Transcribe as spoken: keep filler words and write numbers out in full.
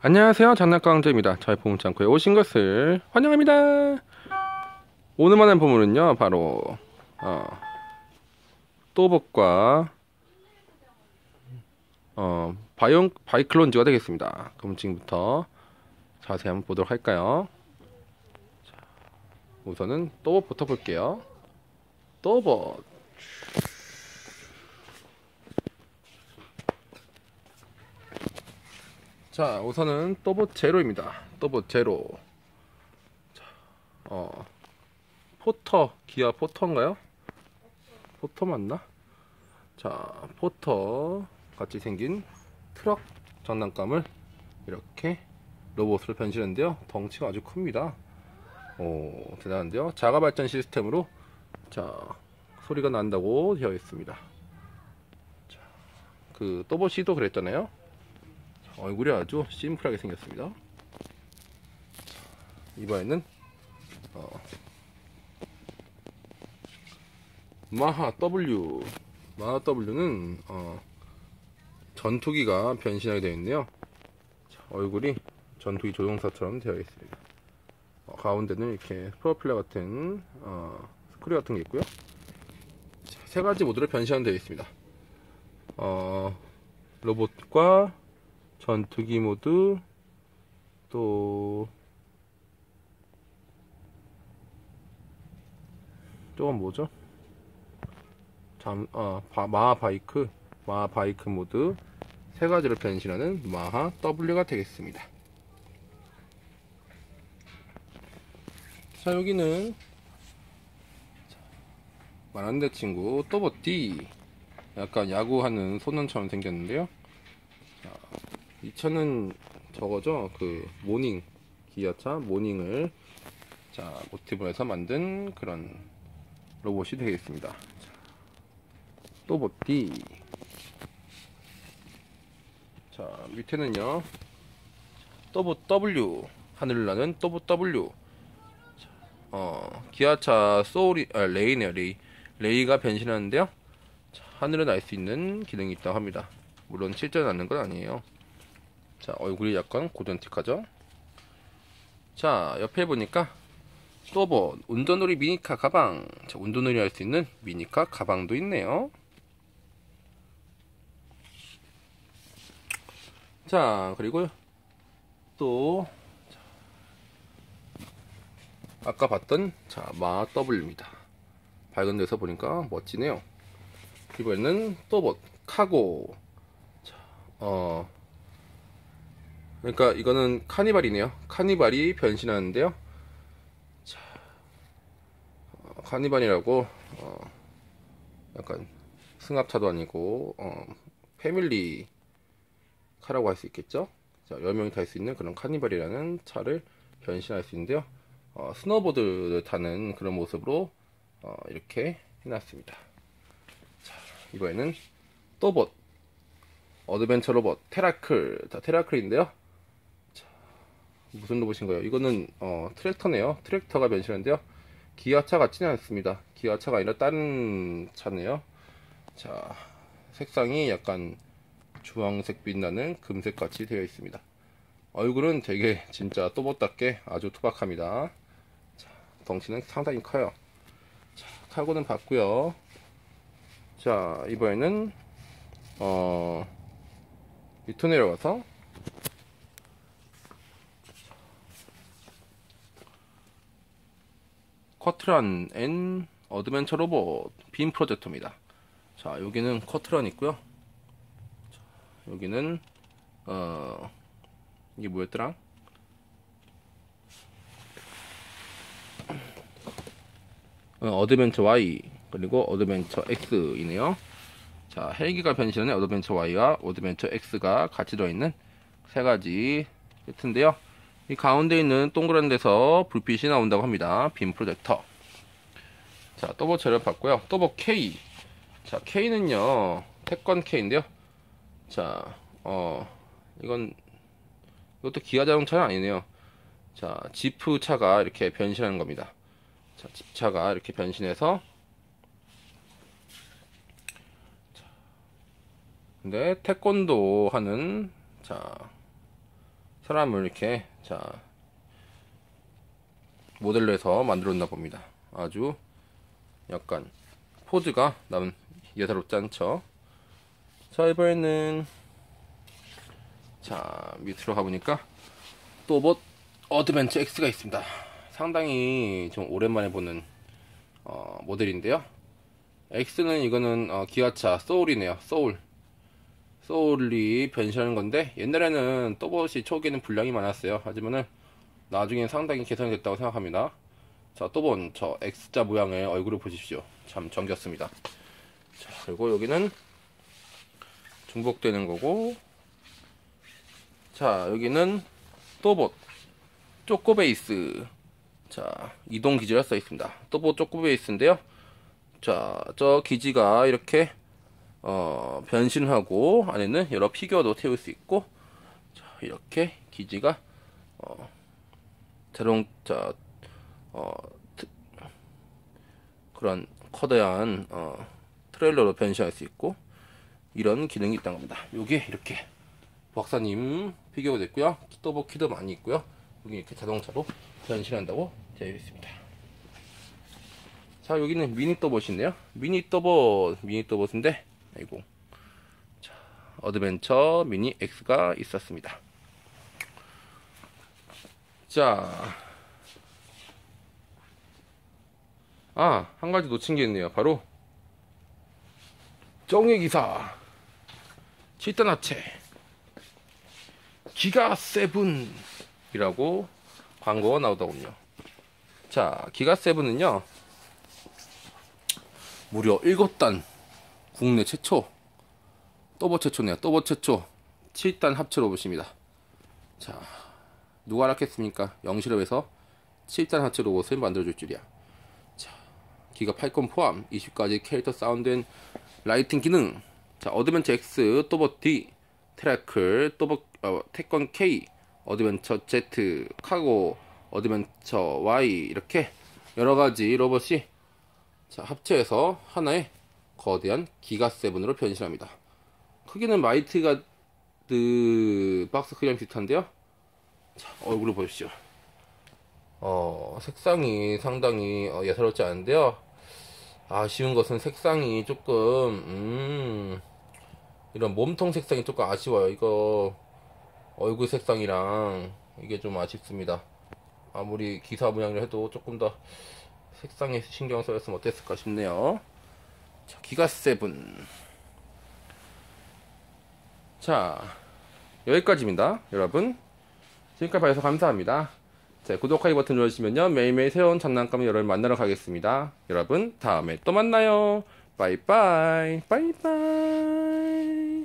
안녕하세요, 장난감왕자입니다. 저희 보물창고에 오신 것을 환영합니다. 오늘 만난 보물은요, 바로 어, 또봇과 어, 바이온 바이클론즈가 되겠습니다. 그럼 지금부터 자세히 한번 보도록 할까요? 자, 우선은 또봇부터 볼게요. 또봇. 자, 우선은 또봇 제로입니다. 또봇 제로. 자, 어, 포터, 기아 포터인가요? 포터 맞나? 자, 포터 같이 생긴 트럭 장난감을 이렇게 로봇으로 변신했는데요. 덩치가 아주 큽니다. 오, 대단한데요. 자가 발전 시스템으로 자, 소리가 난다고 되어 있습니다. 자, 그 또봇이도 그랬잖아요. 자, 얼굴이 아주 심플하게 생겼습니다. 자, 이번에는 어, 마하 W. 마하 W는 어, 전투기가 변신하게 되어 있네요. 자, 얼굴이 전투기 조종사처럼 되어 있습니다. 어, 가운데는 이렇게 프로펠러 같은 어, 스크류 같은 게 있고요. 자, 세 가지 모드로 변신하게 되어 있습니다. 어, 로봇과 전투기 모드, 또 저건 뭐죠? 잠, 어, 바, 마하 바이크, 마하 바이크 모드 세 가지로 변신하는 마하 W가 되겠습니다. 자, 여기는 말한대 친구 또봇 D. 약간 야구하는 소년처럼 생겼는데요. 자, 이 차는 저거죠. 그 모닝, 기아차 모닝을 자 모티브로 해서 만든 그런 로봇이 되겠습니다. 자, 또봇 D. 자, 밑에는요 또봇 W. 하늘을 나는 또봇 W. 어, 기아차 소울이, 아, 레이네요, 레이. 레이가 변신하는데요. 자, 하늘을 날 수 있는 기능이 있다고 합니다. 물론 실제로 나는 건 아니에요. 자, 얼굴이 약간 고전틱하죠? 자, 옆에 보니까 또봇 운전놀이 미니카 가방. 자, 운전놀이 할 수 있는 미니카 가방도 있네요. 자, 그리고 또 아까 봤던 자, 마 W입니다. 밝은 데서 보니까 멋지네요. 이번에는 또봇 카고. 자, 어, 그러니까 이거는 카니발이네요. 카니발이 변신하는데요. 자, 어, 카니발이라고 어, 약간 승합차도 아니고 어, 패밀리 카라고 할 수 있겠죠. 자, 열 명이 탈 수 있는 그런 카니발이라는 차를 변신할 수 있는데요. 어, 스노보드를 타는 그런 모습으로 어, 이렇게 해놨습니다. 자, 이번에는 또봇 어드벤처 로봇 테라클. 자, 테라클인데요. 자, 무슨 로봇인가요? 이거는 어, 트랙터네요. 트랙터가 변신하는데요. 기아차 같지는 않습니다. 기아차가 아니라 다른 차네요. 자, 색상이 약간 주황색 빛나는 금색 같이 되어 있습니다. 얼굴은 되게 진짜 또봇답게 아주 투박합니다. 자, 덩치는 상당히 커요. 자, 카고는 봤고요. 자, 이번에는 어, 밑으로 내려가서 쿼트란 앤 어드벤처 로봇 빔 프로젝터입니다. 자, 여기는 쿼트란 있고요. 자, 여기는 어, 이게 뭐였더라? 어, 어드벤처 Y 그리고 어드벤처 X이네요. 자, 헬기가 변신하는 어드벤처 Y와 어드벤처 X가 같이 들어있는 세 가지 세트인데요. 이 가운데 있는 동그란 데서 불빛이 나온다고 합니다. 빔 프로젝터. 자, 또봇 재료 봤고요. 또봇 K. 자, K는요 태권 K인데요. 자, 어, 이건 이것도 기아 자동차는 아니네요. 자, 지프 차가 이렇게 변신하는 겁니다. 자, 집차가 이렇게 변신해서 근데 태권도 하는 자 사람을 이렇게 자 모델로 해서 만들었나 봅니다. 아주 약간 포즈가 남 예사롭지 않죠. 자, 이번에는 자 밑으로 가보니까 또봇 어드벤처 X가 있습니다. 상당히 좀 오랜만에 보는 어, 모델인데요. X는 이거는 어, 기아차 소울이네요. 소울 소울이 변신하는 건데, 옛날에는 또봇이 초기에는 분량이 많았어요. 하지만은 나중엔 상당히 개선이 됐다고 생각합니다. 자, 또봇 저 X자 모양의 얼굴을 보십시오. 참 정겹습니다. 자, 그리고 여기는 중복되는 거고, 자 여기는 또봇 쪼꼬 베이스. 자, 이동 기지가 써 있습니다. 또봇 쪼꼬 베이스인데요. 자, 저 기지가 이렇게 어, 변신하고 안에는 여러 피규어도 태울 수 있고, 자, 이렇게 기지가 어, 자동차 어, 트, 그런 커다란 어, 트레일러로 변신할 수 있고, 이런 기능이 있다는 겁니다. 요게 이렇게 박사님 피규어가 됐고요. 또봇 키도 많이 있고요. 여기 이렇게 자동차로 변신한다고 되어 있습니다. 자, 여기는 미니 또봇인데요. 미니 또봇, 미니 또봇인데, 아이고, 자, 어드벤처 미니 X가 있었습니다. 자, 아, 한 가지 놓친 게 있네요. 바로 정의 기사 칠 단 합체 기가 세븐이라고 광고가 나오더군요. 자, 기가 세븐은요 무려 일곱 단 국내 최초, 또봇 최초네요. 또봇 최초 칠 단 합체 로봇입니다. 자, 누가 알았겠습니까? 영실업에서 칠 단 합체 로봇을 만들어줄 줄이야. 자, 기가 팔콘 포함 이십 가지 캐릭터 사운드 라이팅 기능. 자, 어드벤처 X, 또봇 D, 테라클, 또봇 어, 태권 K, 어드벤처 Z, 카고, 어드벤처 Y, 이렇게 여러가지 로봇이 자 합체해서 하나의 거대한 기가 세븐으로 변신합니다. 크기는 마이트 가드 박스 크기랑 비슷한데요. 자, 얼굴을 보십시오. 어, 색상이 상당히 어, 예사롭지 않은데요. 아쉬운 것은 색상이 조금 음, 이런 몸통 색상이 조금 아쉬워요. 이거 얼굴 색상이랑 이게 좀 아쉽습니다. 아무리 기사 모양을 해도 조금 더 색상에 신경 써였으면 어땠을까 싶네요. 자, 기가 세븐. 자, 여기까지입니다. 여러분, 지금까지 봐주셔서 감사합니다. 자, 구독하기 버튼 눌러주시면요 매일매일 새로운 장난감을 여러분 만나러 가겠습니다. 여러분, 다음에 또 만나요. 빠이빠이. 빠이빠이.